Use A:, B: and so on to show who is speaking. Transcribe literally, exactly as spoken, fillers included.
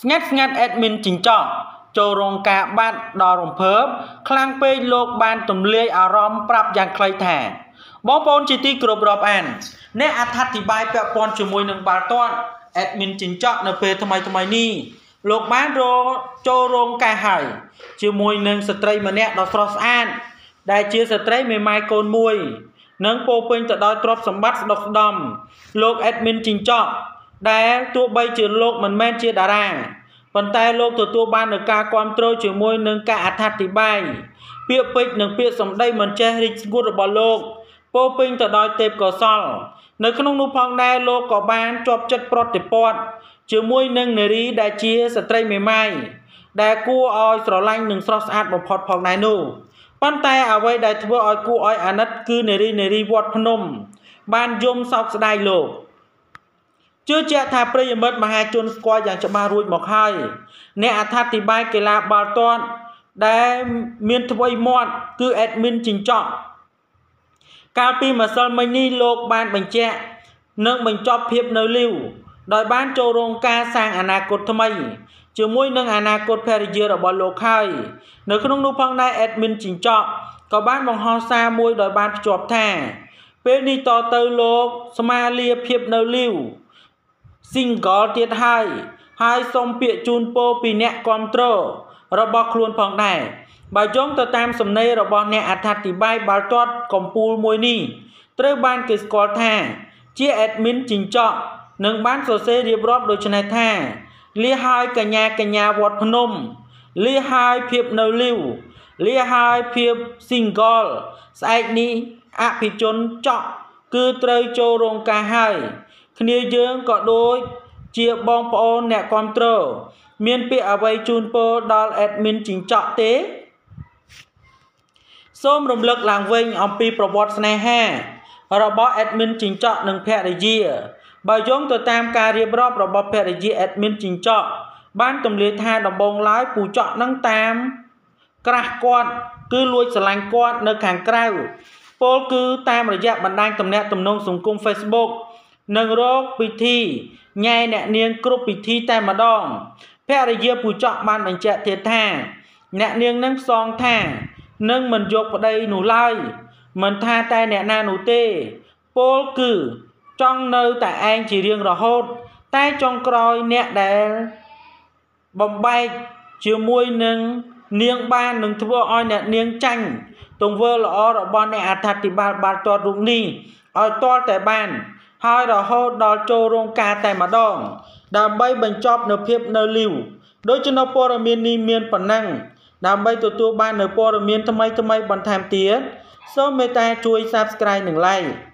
A: ស្ងាត់ស្ងាត់ admin ចិញ្ចក់ចូលរោងការបាត់ដល់រំភើបខ្លាំងពេកលោកបានទម្លាយអារម្មណ៍ប្រាប់យ៉ាងខ្លីថាបងប្អូនជាទីគោរពរាប់អានអ្នកអត្ថាធិប្បាយពាក់ព័ន្ធជាមួយនឹងបាល់ទាត់ admin ចិញ្ចក់នៅពេលថ្មីថ្មីនេះលោកបានរកចូលរោងការហើយជាមួយនឹងស្ត្រីម្នាក់ដ៏ស្រស់ស្អាតដែលជាស្ត្រីមេម៉ាយកូនមួយនិងពោពេញទៅដោយទ្រព្យសម្បត្តិស្ដុកស្ដំលោក admin ចិញ្ចក់ដែលទោះបីជាលោកមិនមែនជាតារាប៉ុន្តែលោកទទួលបាននូវការគាំទ្រជាមួយនឹងការអត្ថាធិប្បាយពាក្យពេចន៍និងពាក្យសម្ដីមិនចេះរីកស្ងួតរបស់លោកពោពេញទៅដោយទេពកោសល្យនៅក្នុងនោះផងដែរលោកក៏បានជាប់ចិត្តប្រតិព័ទ្ធជាមួយនឹងនារីដែលជាស្ត្រីមេម៉ាយដែលគួរឲ្យស្រឡាញ់និងស្រស់ស្អាតបំផុតផងដែរនោះប៉ុន្តែអ្វីដែលធ្វើឲ្យគួរឲ្យអាណិតគឺនារីនារីវត្តភ្នំបានយំសោកស្ដាយលោកជឿជាក់ថាប្រិយមិត្តមហាជនស្គាល់យ៉ាងច្បាស់រួចមកហើយអ្នកអត្ថាធិប្បាយកីឡាបាល់ទាត់ដែលមានថ្វីមាត់គឺ admin ចិញ្ចក់កាលពីម្សិលមិញនេះលោកបានបញ្ជាក់និងបញ្ចប់ភាពនៅលីវដោយបានចូលរោងការសាងអនាគតថ្មីជាមួយនឹងអនាគតភរិយារបស់លោកហើយនៅក្នុងនោះផងដែរ admin ចិញ្ចក់ក៏បានបង្ហោះសារមួយដោយបានភ្ជាប់ថាពេលនេះតទៅលោកស្មាលាភាពនៅលីវsingle ទៀតហើយហើយសូមពាក្យជូនពរពីអ្នកគាំទ្ររបស់ខ្លួនផងដែរបើយោងទៅតាមសំណេររបស់អ្នកអត្ថាធិប្បាយបាល់ទាត់កំពូលមួយនេះត្រូវបានគេស្គាល់ថាជា admin ចិញ្ចក់និងបានសរសេររៀបរាប់ដូចនេះថាលាហើយកញ្ញាកញ្ញាវត្តភ្នំលាហើយភាពនៅលីវលាហើយភាព single ស្អែកនេះអភិជនចក់គឺត្រូវចូលរោងការហើយគ្នាយើងក៏ដូចជាបងប្អូនអ្នកគាំទ្រមានពាក្យអ្វីជូនពរដល់ admin ចិញ្ចក់ទេសូមរំលឹកឡើងវិញអំពីប្រវត្តិស្នេហារបស់ admin ចិញ្ចក់និងភរិយាបើយោងទៅតាមការរៀបរាប់របស់ភរិយា admin ចិញ្ចក់បានទម្លាយថាដំបងឡើយពូចក់នឹងតាមក្រាស់គាត់គឺលួចស្រឡាញ់គាត់នៅខាងក្រៅពលគឺតាមរយៈបណ្ដាញទំនាក់ទំនងសង្គម Facebook និងរកពិធីញ៉ែអ្នកនាងគ្រប់ពិធីតែម្ដងភរិយាពូចក់បានបញ្ជាក់ទៀតថាអ្នកនាងនឹងផ្សងថានឹងមិនយកប្តីនោះឡើយមិនថាតែអ្នកណានោះទេពលគឺចង់នៅតែឯងជារៀងរហូតតែចុងក្រោយអ្នកដែលបំបែកជាមួយនឹងនាងបាននឹងធ្វើឲ្យអ្នកនាងចាញ់ទង្វើល្អរបស់អ្នកអត្ថាធិប្បាយបាល់ទាត់រូបនេះឲ្យទាល់តែបានហើយរហូតដល់ចូលរោងការតែម្ដងដើម្បីបញ្ចប់នូវភាពនៅលីវដូច្នោះព័ត៌មាននេះមានប៉ុណ្ណឹងដើម្បីទទួលបាននូវព័ត៌មានថ្មីថ្មីបន្ថែមទៀតសូមមេត្តាជួយ Subscribe និង Like